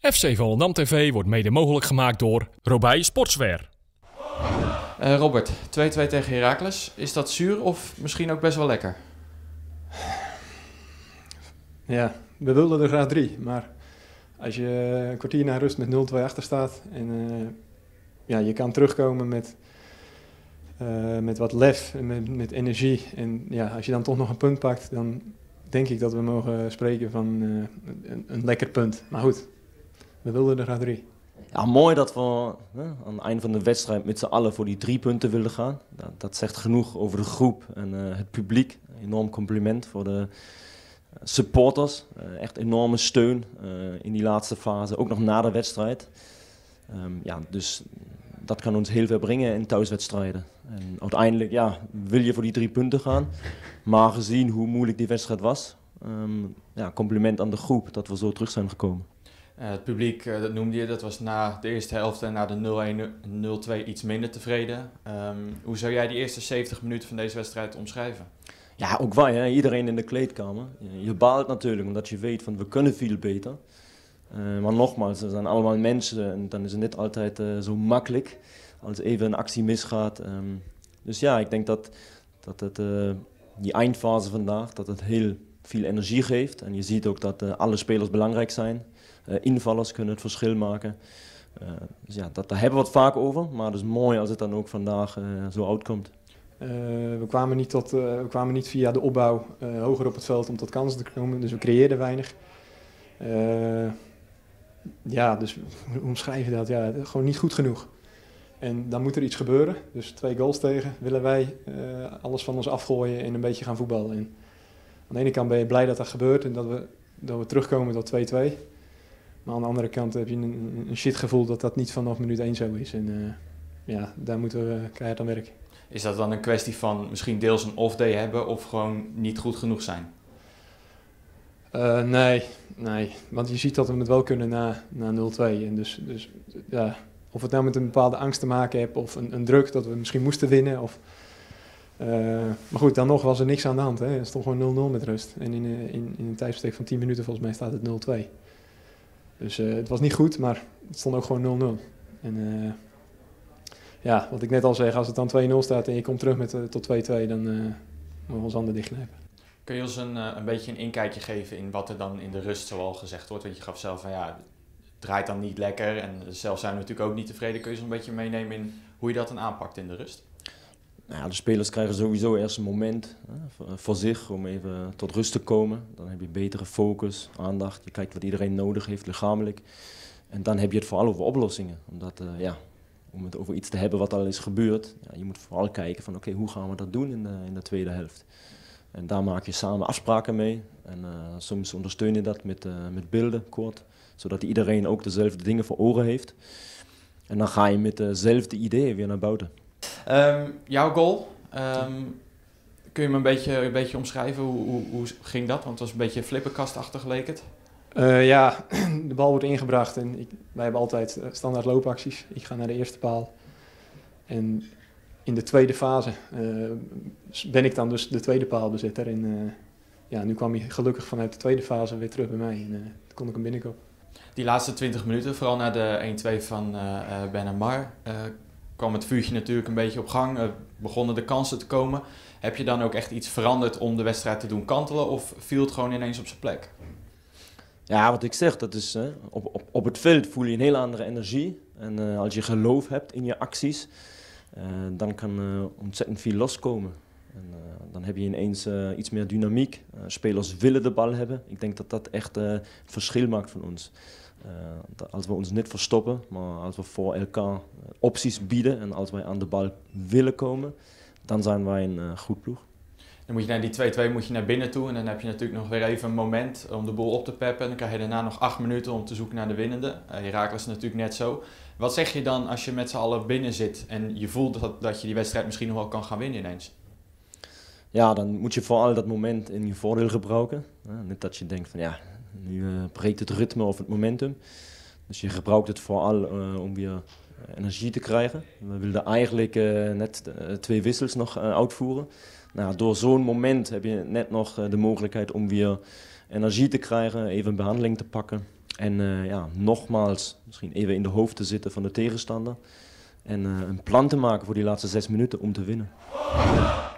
FC Volendam TV wordt mede mogelijk gemaakt door Robij Sportswear. Robert, 2-2 tegen Heracles. Is dat zuur of misschien ook best wel lekker? Ja, we wilden er graag 3. Maar als je een kwartier na rust met 0-2 achter staat en je kan terugkomen met wat lef en met energie. En ja, als je dan toch nog een punt pakt, dan denk ik dat we mogen spreken van een lekker punt. Maar goed, we wilden er graag 3. Ja, mooi dat we aan het einde van de wedstrijd met z'n allen voor die 3 punten wilden gaan. Dat zegt genoeg over de groep en het publiek. Enorm compliment voor de supporters. Echt enorme steun in die laatste fase, ook nog na de wedstrijd. Dus dat kan ons heel veel brengen in thuiswedstrijden. En uiteindelijk wil je voor die 3 punten gaan. Maar gezien hoe moeilijk die wedstrijd was, compliment aan de groep dat we zo terug zijn gekomen. Het publiek, dat noemde je, dat was na de eerste helft en na de 0-1, 0-2 iets minder tevreden. Hoe zou jij die eerste 70 minuten van deze wedstrijd omschrijven? Ja, ook wij, hè? Iedereen in de kleedkamer. Je baalt natuurlijk omdat je weet van we kunnen veel beter. Maar nogmaals, er zijn allemaal mensen en dan is het niet altijd zo makkelijk als even een actie misgaat. Dus ja, ik denk dat het, die eindfase vandaag dat het heel veel energie geeft. En je ziet ook dat alle spelers belangrijk zijn. Invallers kunnen het verschil maken. Dus ja, daar hebben we het vaak over, maar het is mooi als het dan ook vandaag zo uitkomt. We kwamen niet via de opbouw hoger op het veld om tot kansen te komen, dus we creëerden weinig. Dus hoe omschrijf je dat? Ja, gewoon niet goed genoeg. En dan moet er iets gebeuren. Dus 2 goals tegen willen wij alles van ons afgooien en een beetje gaan voetballen. En aan de ene kant ben je blij dat dat gebeurt en dat we terugkomen tot 2-2. Maar aan de andere kant heb je een shitgevoel dat dat niet vanaf minuut 1 zo is. En daar moeten we keihard aan werken. Is dat dan een kwestie van misschien deels een off-day hebben of gewoon niet goed genoeg zijn? Nee. Want je ziet dat we het wel kunnen na 0-2. En dus of het nou met een bepaalde angst te maken heeft of een druk dat we misschien moesten winnen. Maar goed, dan nog was er niks aan de hand. Hè. Het stond gewoon 0-0 met rust. En in een tijdbestek van 10 minuten volgens mij staat het 0-2. Dus het was niet goed, maar het stond ook gewoon 0-0. En wat ik net al zeg, als het dan 2-0 staat en je komt terug tot 2-2, dan moeten we ons handen dichtknijpen. Kun je ons een beetje een inkijkje geven in wat er dan in de rust zoal gezegd wordt? Want je gaf zelf van het draait dan niet lekker en zelf zijn we natuurlijk ook niet tevreden. Kun je ons een beetje meenemen in hoe je dat dan aanpakt in de rust? Nou, de spelers krijgen sowieso eerst een moment voor zich om even tot rust te komen. Dan heb je betere focus, aandacht. Je kijkt wat iedereen nodig heeft, lichamelijk. En dan heb je het vooral over oplossingen. Omdat, om het over iets te hebben wat al is gebeurd, je moet vooral kijken van hoe gaan we dat doen in de tweede helft. En daar maak je samen afspraken mee. En soms ondersteun je dat met beelden, kort. Zodat iedereen ook dezelfde dingen voor ogen heeft. En dan ga je met dezelfde ideeën weer naar buiten. Jouw goal, kun je me een beetje omschrijven? Hoe ging dat? Want het was een beetje flipperkastachtig leek het. De bal wordt ingebracht en wij hebben altijd standaard loopacties. Ik ga naar de eerste paal. En in de tweede fase ben ik dan dus de tweede paalbezitter. En nu kwam hij gelukkig vanuit de tweede fase weer terug bij mij. En toen kon ik hem binnenkomen. Die laatste 20 minuten, vooral na de 1-2 van Ben Amar, kwam het vuurtje natuurlijk een beetje op gang. Begonnen de kansen te komen. Heb je dan ook echt iets veranderd om de wedstrijd te doen kantelen of viel het gewoon ineens op zijn plek? Ja, wat ik zeg, dat is op het veld voel je een hele andere energie. En als je geloof hebt in je acties, dan kan ontzettend veel loskomen. En dan heb je ineens iets meer dynamiek. Spelers willen de bal hebben. Ik denk dat dat echt het verschil maakt van ons. Als we ons niet verstoppen, maar als we voor elkaar opties bieden en als wij aan de bal willen komen, dan zijn wij een goed ploeg. Dan moet je naar die 2-2 moet je naar binnen toe en dan heb je natuurlijk nog weer even een moment om de boel op te peppen. En dan krijg je daarna nog 8 minuten om te zoeken naar de winnende. Heracles natuurlijk net zo. Wat zeg je dan als je met z'n allen binnen zit en je voelt dat je die wedstrijd misschien nog wel kan gaan winnen ineens? Ja, dan moet je vooral dat moment in je voordeel gebruiken. Niet dat je denkt van nu breekt het ritme of het momentum. Dus je gebruikt het vooral om weer energie te krijgen. We wilden eigenlijk net 2 wissels nog uitvoeren. Nou, door zo'n moment heb je net nog de mogelijkheid om weer energie te krijgen, even een behandeling te pakken. En ja, nogmaals, misschien even in de hoofd te zitten van de tegenstander. En een plan te maken voor die laatste 6 minuten om te winnen.